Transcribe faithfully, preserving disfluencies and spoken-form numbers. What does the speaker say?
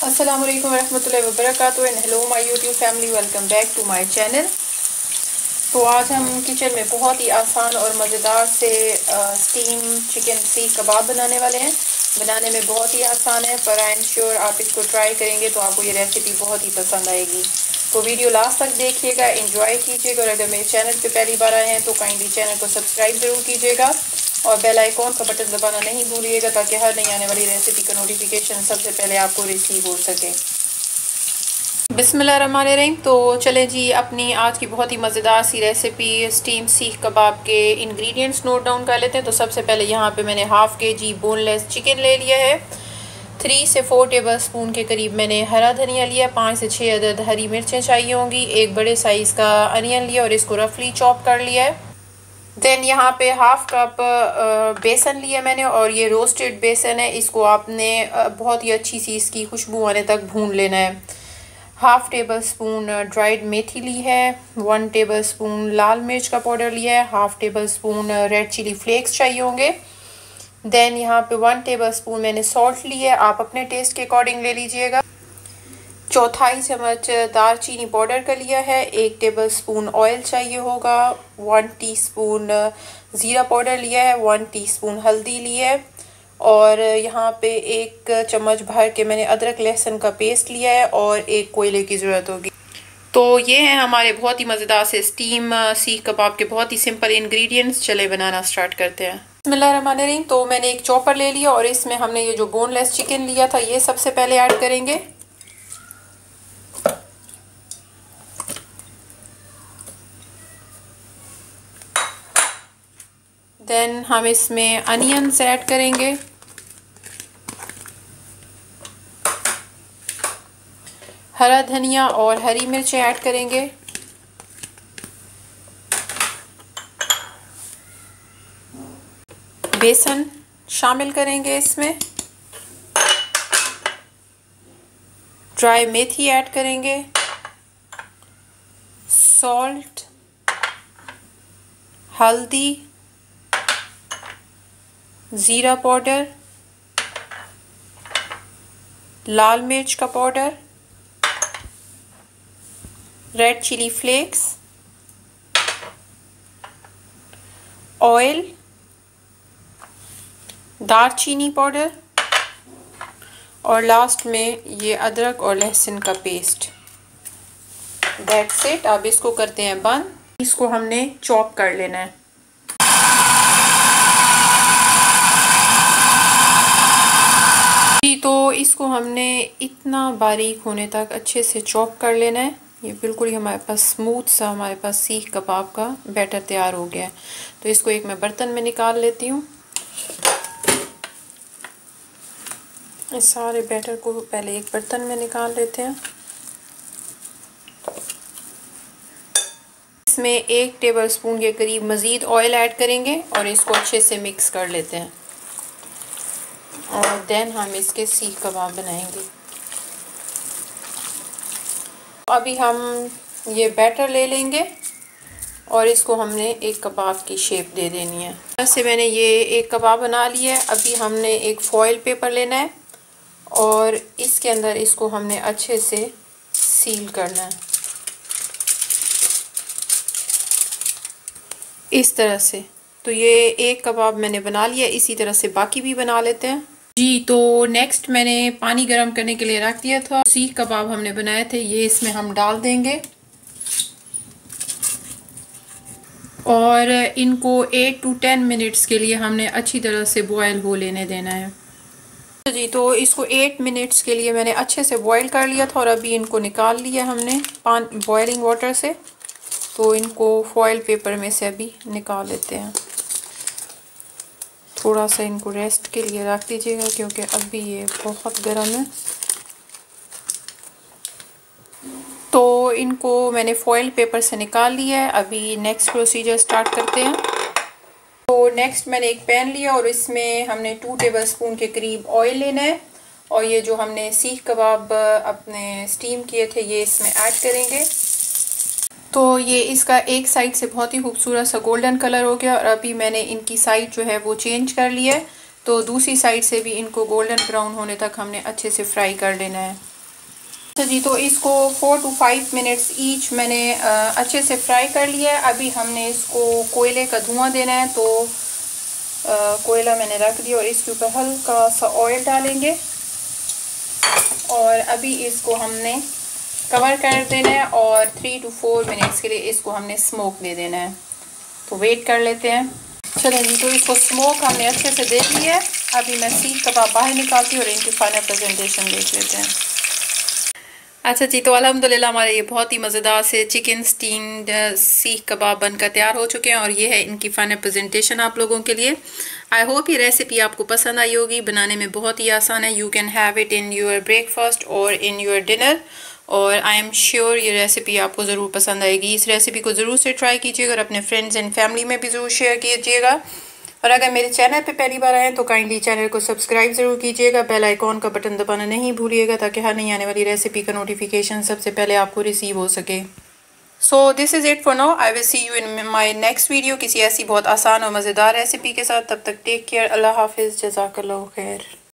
अस्सलाम वालेकुम रहमतुल्लाहि व बरकातुहू and hello my YouTube family, welcome back to my channel. तो आज हम किचन में बहुत ही आसान और मज़ेदार से स्टीम चिकन सीख कबाब बनाने वाले हैं। बनाने में बहुत ही आसान है, पर आई एम श्योर आप इसको ट्राई करेंगे तो आपको ये रेसिपी बहुत ही पसंद आएगी। तो वीडियो लास्ट तक देखिएगा, एंजॉय कीजिएगा। और अगर मेरे चैनल पे पहली बार आए हैं तो काइंडली चैनल को सब्सक्राइब ज़रूर कीजिएगा और बेल आइकॉन का बटन दबाना नहीं भूलिएगा, ताकि हर नई आने वाली रेसिपी का नोटिफिकेशन सबसे पहले आपको रिसीव हो सके। बिस्मिल्लाहिर्रहमानिर्रहीम। तो चले जी, अपनी आज की बहुत ही मज़ेदार सी रेसिपी स्टीम सीख कबाब के इंग्रेडिएंट्स नोट डाउन कर लेते हैं। तो सबसे पहले यहाँ पे मैंने हाफ़ के जी बोनलेस चिकन ले लिया है। थ्री से फोर टेबल स्पून के करीब मैंने हरा धनिया लिया। पाँच से छः अदद हरी मिर्चें चाहिए होंगी। एक बड़े साइज़ का अनियन लिया और इसको रफली चॉप कर लिया है। देन यहाँ पे हाफ कप बेसन लिया मैंने, और ये रोस्टेड बेसन है। इसको आपने बहुत ही अच्छी सी इसकी खुशबू आने तक भून लेना है। Half tablespoon dried methi ली है। वन टेबल स्पून लाल मिर्च का पाउडर लिया है। Half tablespoon red chilli flakes चाहिए होंगे। देन यहाँ पे वन टेबल स्पून मैंने सॉल्ट ली है, आप अपने टेस्ट के अकॉर्डिंग ले लीजिएगा। चौथाई चम्मच दालचीनी पाउडर का लिया है। एक टेबल स्पून ऑयल चाहिए होगा। वन टीस्पून ज़ीरा पाउडर लिया है। वन टीस्पून हल्दी ली है। और यहाँ पे एक चम्मच भर के मैंने अदरक लहसुन का पेस्ट लिया है, और एक कोयले की ज़रूरत होगी। तो ये हैं हमारे बहुत ही मज़ेदार से स्टीम सीख कबाब के बहुत ही सिंपल इंग्रेडिएंट्स। चले बनाना स्टार्ट करते हैं। बिस्मिल्लाहिर्रहमानिर्रहीम। तो मैंने एक चॉपर ले लिया और इसमें हमने ये जो बोनलेस चिकन लिया था ये सबसे पहले ऐड करेंगे। देन हम इसमें अनियंस ऐड करेंगे। हरा धनिया और हरी मिर्चें ऐड करेंगे। बेसन शामिल करेंगे इसमें। ड्राई मेथी ऐड करेंगे। सॉल्ट, हल्दी, ज़ीरा पाउडर, लाल मिर्च का powder, red chilli flakes, oil, दालचीनी पाउडर, और लास्ट में ये अदरक और लहसुन का पेस्ट। That's it. अब इसको करते हैं बंद। इसको हमने चॉप कर लेना है। तो इसको हमने इतना बारीक होने तक अच्छे से चॉप कर लेना है। ये बिल्कुल ही हमारे पास स्मूथ सा हमारे पास सीख कबाब का बैटर तैयार हो गया है। तो इसको एक मैं बर्तन में निकाल लेती हूँ। इस सारे बैटर को पहले एक बर्तन में निकाल लेते हैं। इसमें एक टेबल स्पून के करीब मज़ीद ऑयल ऐड करेंगे और इसको अच्छे से मिक्स कर लेते हैं। और देन हम इसके सीख कबाब बनाएंगे। अभी हम ये बैटर ले लेंगे और इसको हमने एक कबाब की शेप दे देनी है। ऐसे मैंने ये एक कबाब बना लिया है। अभी हमने एक फॉइल पेपर लेना है और इसके अंदर इसको हमने अच्छे से सील करना है, इस तरह से। तो ये एक कबाब मैंने बना लिया, इसी तरह से बाकी भी बना लेते हैं जी। तो नेक्स्ट मैंने पानी गर्म करने के लिए रख दिया था। सीख कबाब हमने बनाए थे, ये इसमें हम डाल देंगे और इनको एट टू टेन मिनट्स के लिए हमने अच्छी तरह से बॉयल हो लेने देना है जी। तो इसको एट मिनट्स के लिए मैंने अच्छे से बॉयल कर लिया था और अभी इनको निकाल लिया हमने पानी बॉयलिंग वाटर से। तो इनको फॉइल पेपर में से अभी निकाल लेते हैं। थोड़ा सा इनको रेस्ट के लिए रख दीजिएगा क्योंकि अभी ये बहुत गर्म है। तो इनको मैंने फॉइल पेपर से निकाल लिया है। अभी नेक्स्ट प्रोसीजर स्टार्ट करते हैं। तो नेक्स्ट मैंने एक पैन लिया और इसमें हमने टू टेबल स्पून के करीब ऑयल लेना है और ये जो हमने सीख कबाब अपने स्टीम किए थे ये इसमें ऐड करेंगे। तो ये इसका एक साइड से बहुत ही खूबसूरत सा गोल्डन कलर हो गया और अभी मैंने इनकी साइड जो है वो चेंज कर लिया है। तो दूसरी साइड से भी इनको गोल्डन ब्राउन होने तक हमने अच्छे से फ्राई कर लेना है। तो जी तो इसको four to five minutes each मैंने अच्छे से फ्राई कर लिया है। अभी हमने इसको कोयले का धुआं देना है, तो कोयला मैंने रख दिया और इसके ऊपर हल्का सा ऑयल डालेंगे और अभी इसको हमने कवर कर देना है और थ्री टू फोर मिनट्स के लिए इसको हमने स्मोक दे देना है। तो वेट कर लेते हैं। चलें जी, तो इसको स्मोक हमने अच्छे से दे लिया है। अभी मैं सीख कबाब बाहर निकालती हूँ और इनकी फाइनल प्रेजेंटेशन देख लेते हैं। अच्छा जी, तो अल्हम्दुलिल्लाह हमारे ये बहुत ही मज़ेदार से चिकन स्टीम्ड सीख कबाब बनकर तैयार हो चुके हैं और ये है इनकी फाइनल प्रेजेंटेशन आप लोगों के लिए। आई होप ये रेसिपी आपको पसंद आई होगी। बनाने में बहुत ही आसान है। You can have it in your breakfast और इन योर डिनर, और आई एम श्योर ये रेसिपी आपको ज़रूर पसंद आएगी। इस रेसिपी को ज़रूर से ट्राई कीजिएगा और अपने फ्रेंड्स एंड फैमिली में भी ज़रूर शेयर कीजिएगा। और अगर मेरे चैनल पे पहली बार आए तो काइंडली चैनल को सब्सक्राइब ज़रूर कीजिएगा। बेल आइकॉन का बटन दबाना नहीं भूलिएगा ताकि हर नई आने वाली रेसिपी का नोटिफिकेशन सबसे पहले आपको रिसीव हो सके। So this is it for now. I will see you in my next video किसी ऐसी बहुत आसान और मज़ेदार रेसिपी के साथ। तब तक टेक केयर। अल्लाह हाफिज़। जज़ाकल्लाहु खैर।